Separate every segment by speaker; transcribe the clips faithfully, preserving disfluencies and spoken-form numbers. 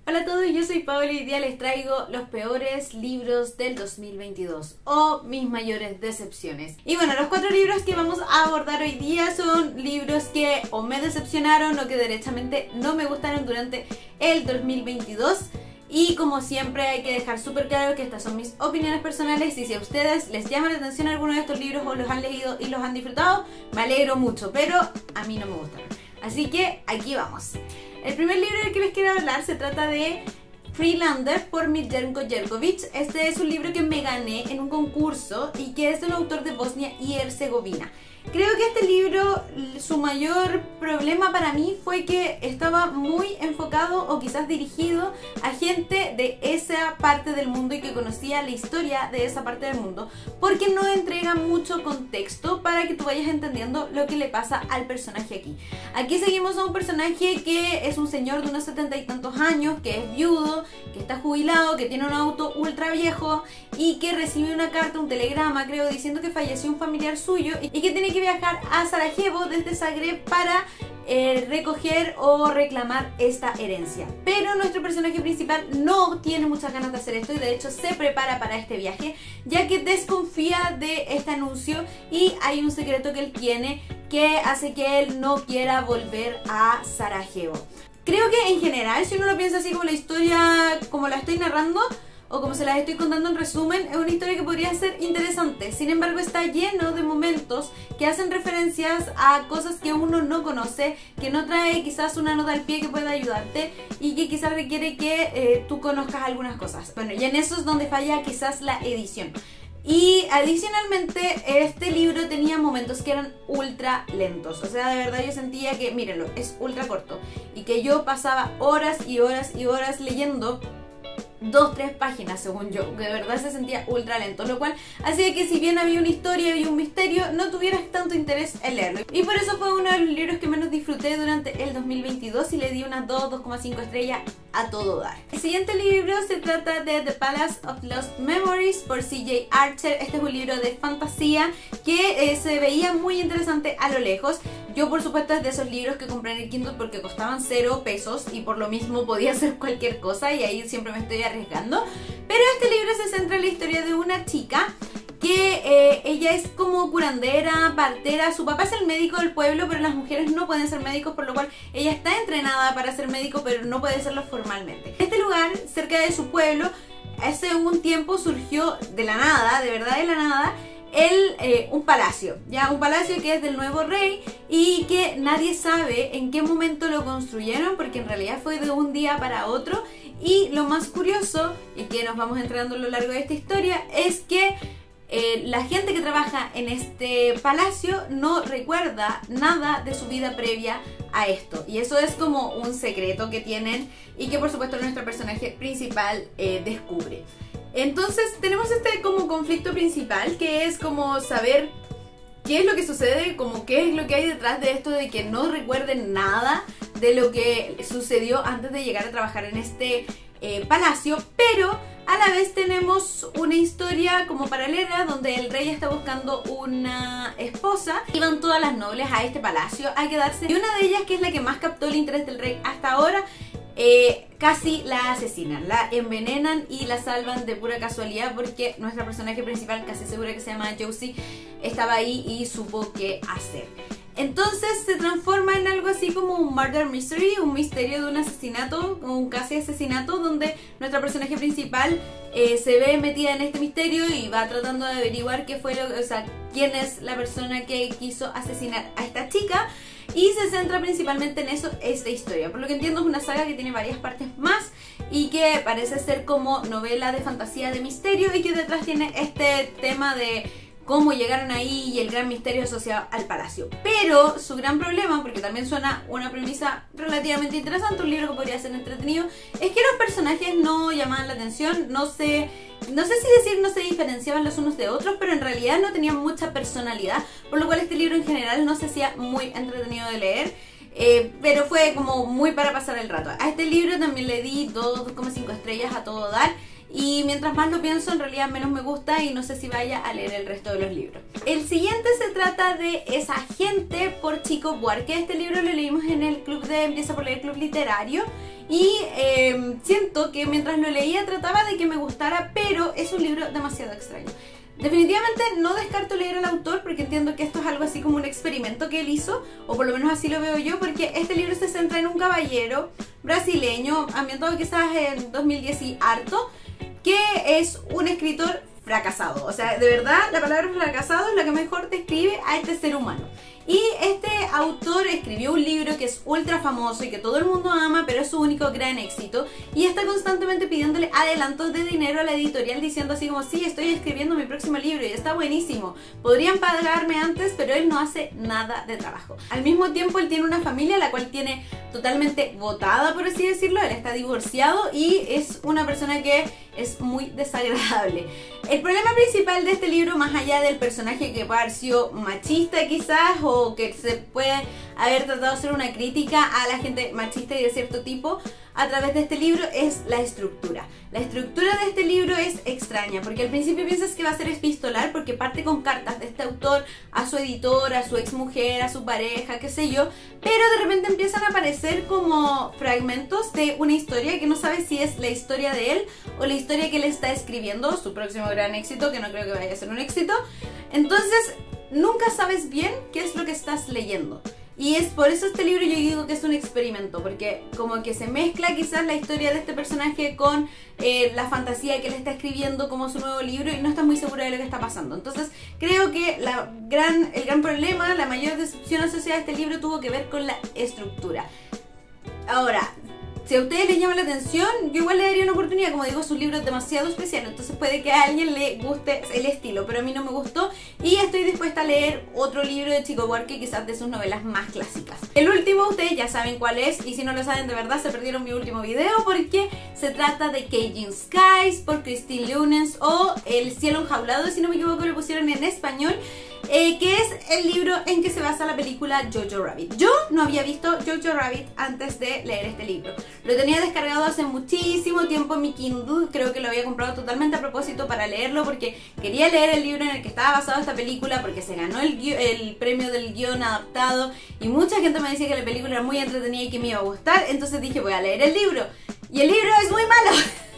Speaker 1: Hola a todos, yo soy Paola y hoy día les traigo los peores libros del dos mil veintidós o mis mayores decepciones. Y bueno, los cuatro libros que vamos a abordar hoy día son libros que o me decepcionaron o que derechamente no me gustaron durante el dos mil veintidós. Y como siempre hay que dejar súper claro que estas son mis opiniones personales y si a ustedes les llama la atención alguno de estos libros o los han leído y los han disfrutado, me alegro mucho, pero a mí no me gustaron. Así que aquí vamos. El primer libro del que les quiero hablar se trata de Freelander por Miljenko Jerkovic. Este es un libro que me gané en un concurso y que es de un autor de Bosnia y Herzegovina. Creo que este libro, su mayor problema para mí fue que estaba muy enfocado o quizás dirigido a gente de esa parte del mundo y que conocía la historia de esa parte del mundo, porque no entrega mucho contexto para que tú vayas entendiendo lo que le pasa al personaje aquí. Aquí seguimos a un personaje que es un señor de unos setenta y tantos años, que es viudo, que está jubilado, que tiene un auto ultra viejo y que recibe una carta, un telegrama creo, diciendo que falleció un familiar suyo y que tiene que viajar a Sarajevo desde Zagreb para eh, recoger o reclamar esta herencia. Pero nuestro personaje principal no tiene muchas ganas de hacer esto y de hecho se prepara para este viaje, ya que desconfía de este anuncio y hay un secreto que él tiene que hace que él no quiera volver a Sarajevo. Creo que en general, si uno lo piensa así como la historia, como la estoy narrando o como se las estoy contando en resumen, es una historia que podría ser interesante. Sin embargo, está lleno de momentos que hacen referencias a cosas que uno no conoce, que no trae quizás una nota al pie que pueda ayudarte y que quizás requiere que eh, tú conozcas algunas cosas. Bueno, y en eso es donde falla quizás la edición. Y adicionalmente este libro tenía momentos que eran ultra lentos, o sea, de verdad yo sentía que, mírenlo, es ultra corto y que yo pasaba horas y horas y horas leyendo dos, tres páginas según yo, que de verdad se sentía ultra lento, lo cual hacía que si bien había una historia y un misterio, no tuvieras tanto interés en leerlo. Y por eso fue uno de los libros que menos disfruté durante el dos mil veintidós y le di unas dos, dos coma cinco estrellas a todo dar. El siguiente libro se trata de The Palace of Lost Memories por C J Archer. Este es un libro de fantasía que eh, se veía muy interesante a lo lejos. Yo por supuesto es de esos libros que compré en el Kindle porque costaban cero pesos y por lo mismo podía hacer cualquier cosa y ahí siempre me estoy arriesgando. Pero este libro se centra en la historia de una chica que eh, ella es como curandera, partera, su papá es el médico del pueblo, pero las mujeres no pueden ser médicos, por lo cual ella está entrenada para ser médico, pero no puede serlo formalmente. Este lugar, cerca de su pueblo, hace un tiempo surgió de la nada, de verdad de la nada, el, eh, un palacio, ya un palacio que es del nuevo rey y que nadie sabe en qué momento lo construyeron, porque en realidad fue de un día para otro. Y lo más curioso, y que nos vamos entrando a lo largo de esta historia, es que eh, la gente que trabaja en este palacio no recuerda nada de su vida previa a esto. Y eso es como un secreto que tienen y que por supuesto nuestro personaje principal eh, descubre. Entonces tenemos este como conflicto principal, que es como saber qué es lo que sucede, como qué es lo que hay detrás de esto de que no recuerden nada de lo que sucedió antes de llegar a trabajar en este eh, palacio, pero a la vez tenemos una historia como paralela donde el rey está buscando una esposa y van todas las nobles a este palacio a quedarse, y una de ellas, que es la que más captó el interés del rey hasta ahora, Eh, casi la asesinan, la envenenan y la salvan de pura casualidad porque nuestra personaje principal, casi segura que se llama Josie, estaba ahí y supo qué hacer. Entonces se transforma en algo así como un murder mystery, un misterio de un asesinato, un casi asesinato, donde nuestra personaje principal eh, se ve metida en este misterio y va tratando de averiguar qué fue lo, o sea, quién es la persona que quiso asesinar a esta chica. Y se centra principalmente en eso esta historia. Por lo que entiendo es una saga que tiene varias partes más y que parece ser como novela de fantasía de misterio y que detrás tiene este tema de cómo llegaron ahí y el gran misterio asociado al palacio. Pero su gran problema, porque también suena una premisa relativamente interesante, un libro que podría ser entretenido, es que los personajes no llamaban la atención, no se... No sé si decir no se diferenciaban los unos de otros, pero en realidad no tenían mucha personalidad, por lo cual este libro en general no se hacía muy entretenido de leer, eh, pero fue como muy para pasar el rato. A este libro también le di dos coma cinco estrellas a todo dar y mientras más lo pienso en realidad menos me gusta y no sé si vaya a leer el resto de los libros. El siguiente se trata de Esa gente por Chico Buarque. Este libro lo leímos en el club de Empieza por Leer Club Literario y eh, siento que mientras lo leía trataba de que me gustara, pero es un libro demasiado extraño. Definitivamente no descarto leer al autor porque entiendo que esto es algo así como un experimento que él hizo, o por lo menos así lo veo yo, porque este libro se centra en un caballero brasileño, ambientado quizás en dos mil diez y harto, que es un escritor fracasado. O sea, de verdad, la palabra fracasado es la que mejor describe a este ser humano. Y este autor escribió un libro que es ultra famoso y que todo el mundo ama, pero es su único gran éxito. Y está constantemente pidiéndole adelantos de dinero a la editorial diciendo así como, sí, estoy escribiendo mi próximo libro y está buenísimo. Podrían pagarme antes, pero él no hace nada de trabajo. Al mismo tiempo, él tiene una familia la cual tiene totalmente botada, por así decirlo. Él está divorciado y es una persona que es muy desagradable. El problema principal de este libro, más allá del personaje que puede haber sido machista quizás, o que se puede haber tratado de hacer una crítica a la gente machista y de cierto tipo a través de este libro, es la estructura. La estructura de este libro es extraña, porque al principio piensas que va a ser epistolar, porque parte con cartas de este autor a su editor, a su ex mujer, a su pareja, qué sé yo, pero de repente empiezan a aparecer como fragmentos de una historia que no sabes si es la historia de él o la historia que él está escribiendo, su próximo gran éxito, que no creo que vaya a ser un éxito. Entonces nunca sabes bien qué es lo que estás leyendo. Y es por eso este libro yo digo que es un experimento, porque como que se mezcla quizás la historia de este personaje con eh, la fantasía que él está escribiendo como su nuevo libro y no está muy segura de lo que está pasando. Entonces creo que la gran, el gran problema, la mayor decepción asociada a este libro tuvo que ver con la estructura. Ahora, si a ustedes les llama la atención, yo igual le daría una oportunidad. Como digo, es un libro demasiado especial, entonces puede que a alguien le guste el estilo, pero a mí no me gustó y estoy dispuesta a leer otro libro de Chico Buarque, quizás de sus novelas más clásicas. El último, ustedes ya saben cuál es, y si no lo saben de verdad se perdieron mi último video, porque se trata de Caging Skies por Christine Lunens, o El cielo enjaulado, si no me equivoco lo pusieron en español. Eh, que es el libro en que se basa la película Jojo Rabbit. Yo no había visto Jojo Rabbit antes de leer este libro. Lo tenía descargado hace muchísimo tiempo en mi Kindle. Creo que lo había comprado totalmente a propósito para leerlo, porque quería leer el libro en el que estaba basado esta película, porque se ganó el, el premio del guión adaptado y mucha gente me decía que la película era muy entretenida y que me iba a gustar. Entonces dije, voy a leer el libro. Y el libro es muy malo.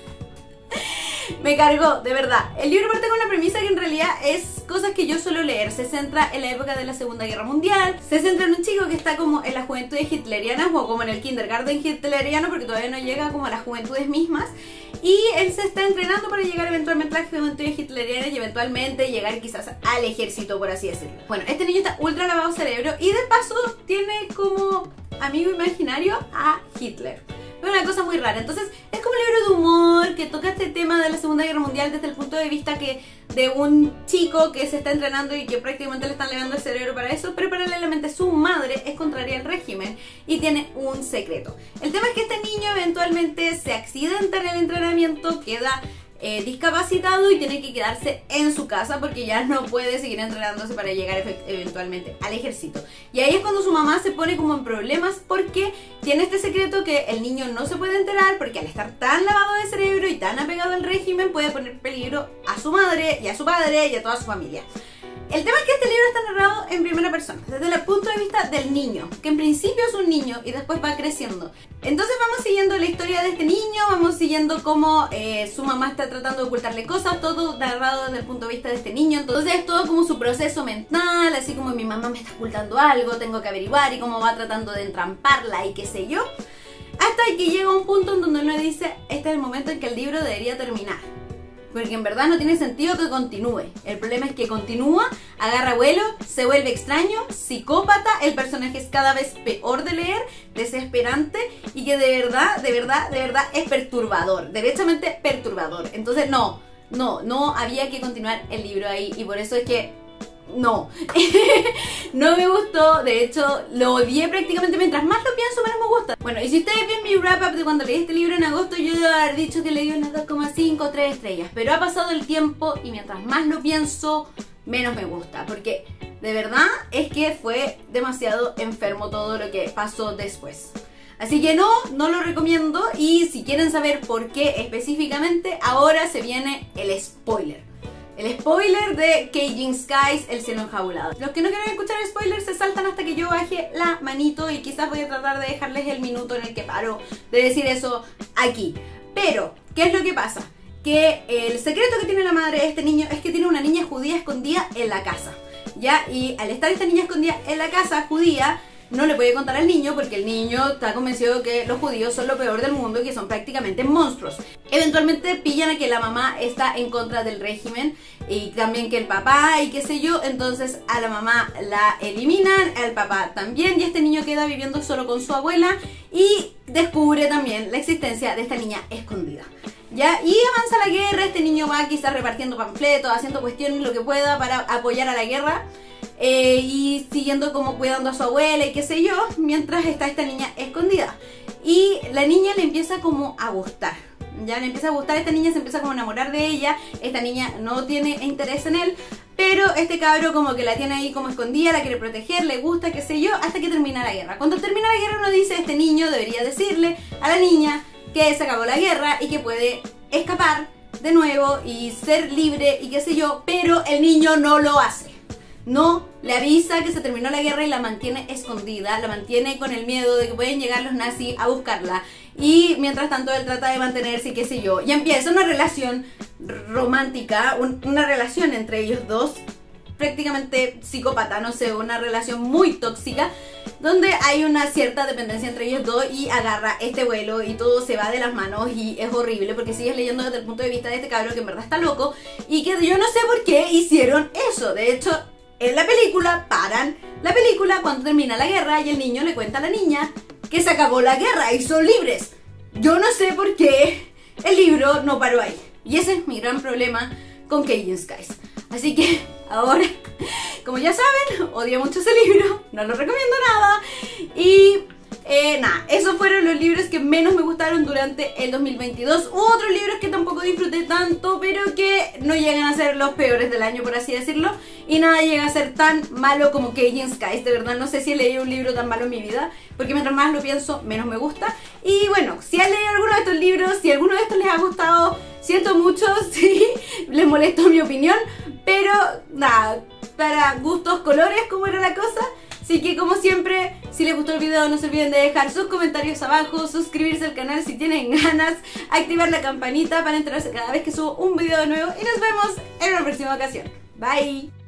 Speaker 1: Me cargó, de verdad. El libro parte con una premisa que en realidad es cosas que yo suelo leer. Se centra en la época de la Segunda Guerra Mundial. Se centra en un chico que está como en las juventudes hitlerianas, o como en el kindergarten hitleriano, porque todavía no llega como a las juventudes mismas. Y él se está entrenando para llegar eventualmente a las juventudes hitlerianas y eventualmente llegar quizás al ejército, por así decirlo. Bueno, este niño está ultra lavado cerebro y de paso tiene como amigo imaginario a Hitler. Es una cosa muy rara. Entonces es como un libro de humor que toca este tema de la Segunda Guerra Mundial desde el punto de vista que de un chico que se está entrenando y que prácticamente le están lavando el cerebro para eso, pero paralelamente su madre es contraria al régimen y tiene un secreto. El tema es que este niño eventualmente se accidenta en el entrenamiento, queda Eh, discapacitado y tiene que quedarse en su casa porque ya no puede seguir entrenándose para llegar eventualmente al ejército. Y ahí es cuando su mamá se pone como en problemas porque tiene este secreto que el niño no se puede enterar, porque al estar tan lavado de cerebro y tan apegado al régimen puede poner en peligro a su madre y a su padre y a toda su familia. El tema es que este libro está narrado en primera persona, desde el punto de vista del niño, que en principio es un niño y después va creciendo. Entonces vamos siguiendo la historia de este niño, vamos siguiendo cómo eh, su mamá está tratando de ocultarle cosas, todo narrado desde el punto de vista de este niño. Entonces es todo como su proceso mental, así como mi mamá me está ocultando algo, tengo que averiguar, y cómo va tratando de entramparla y qué sé yo. Hasta que llega un punto en donde uno dice, este es el momento en que el libro debería terminar. Porque en verdad no tiene sentido que continúe. El problema es que continúa, agarra vuelo, se vuelve extraño, psicópata, el personaje es cada vez peor de leer, desesperante, y que de verdad, de verdad, de verdad es perturbador, derechamente perturbador. Entonces no, no, no había que continuar el libro ahí, y por eso es que no, no me gustó. De hecho lo odié prácticamente. Mientras más lo pienso, menos me gusta. Bueno, y si ustedes ven mi wrap up de cuando leí este libro en agosto, yo debo haber dicho que le di unas dos coma cinco o tres estrellas, pero ha pasado el tiempo y mientras más lo pienso, menos me gusta, porque de verdad es que fue demasiado enfermo todo lo que pasó después. Así que no, no lo recomiendo. Y si quieren saber por qué específicamente, ahora se viene el spoiler. El spoiler de Caging Skies, El cielo enjaulado. Los que no quieren escuchar el spoiler se saltan hasta que yo baje la manito, y quizás voy a tratar de dejarles el minuto en el que paro de decir eso aquí. Pero, ¿qué es lo que pasa? Que el secreto que tiene la madre de este niño es que tiene una niña judía escondida en la casa, ¿ya? Y al estar esta niña escondida en la casa judía, no le puede contar al niño porque el niño está convencido de que los judíos son lo peor del mundo y que son prácticamente monstruos. Eventualmente pillan a que la mamá está en contra del régimen y también que el papá y qué sé yo, entonces a la mamá la eliminan, al papá también, y este niño queda viviendo solo con su abuela y descubre también la existencia de esta niña escondida. ¿Ya? Y avanza la guerra, este niño va quizás repartiendo panfletos, haciendo cuestiones, lo que pueda para apoyar a la guerra. Eh, y siguiendo como cuidando a su abuela y qué sé yo, mientras está esta niña escondida. Y la niña le empieza como a gustar, ya le empieza a gustar, esta niña se empieza como a enamorar de ella, esta niña no tiene interés en él, pero este cabro como que la tiene ahí como escondida, la quiere proteger, le gusta, qué sé yo, hasta que termina la guerra. Cuando termina la guerra uno dice, este niño debería decirle a la niña que se acabó la guerra y que puede escapar de nuevo y ser libre y qué sé yo, pero el niño no lo hace. No, le avisa que se terminó la guerra y la mantiene escondida, la mantiene con el miedo de que pueden llegar los nazis a buscarla. Y mientras tanto él trata de mantenerse y qué sé yo. Y empieza una relación romántica, un, una relación entre ellos dos, prácticamente psicópata, no sé, una relación muy tóxica, donde hay una cierta dependencia entre ellos dos y agarra este vuelo y todo se va de las manos y es horrible porque sigues leyendo desde el punto de vista de este cabrón que en verdad está loco y que yo no sé por qué hicieron eso. De hecho, en la película paran la película cuando termina la guerra y el niño le cuenta a la niña que se acabó la guerra y son libres. Yo no sé por qué el libro no paró ahí. Y ese es mi gran problema con Caging Skies. Así que ahora, como ya saben, odio mucho ese libro, no lo recomiendo nada. Y eh, nada, esos fueron los libros que menos me gustaron durante el dos mil veintidós. Hubo otros libros que tampoco disfruté tanto, pero que no llegan a ser los peores del año, por así decirlo. Y nada llega a ser tan malo como Caging Skies. De verdad no sé si he leído un libro tan malo en mi vida, porque mientras más lo pienso, menos me gusta. Y bueno, si han leído alguno de estos libros, si alguno de estos les ha gustado, siento mucho si les molestó mi opinión, pero nada, para gustos colores, como era la cosa. Así que como siempre, si les gustó el video no se olviden de dejar sus comentarios abajo, suscribirse al canal si tienen ganas, activar la campanita para enterarse cada vez que subo un video nuevo y nos vemos en una próxima ocasión. Bye.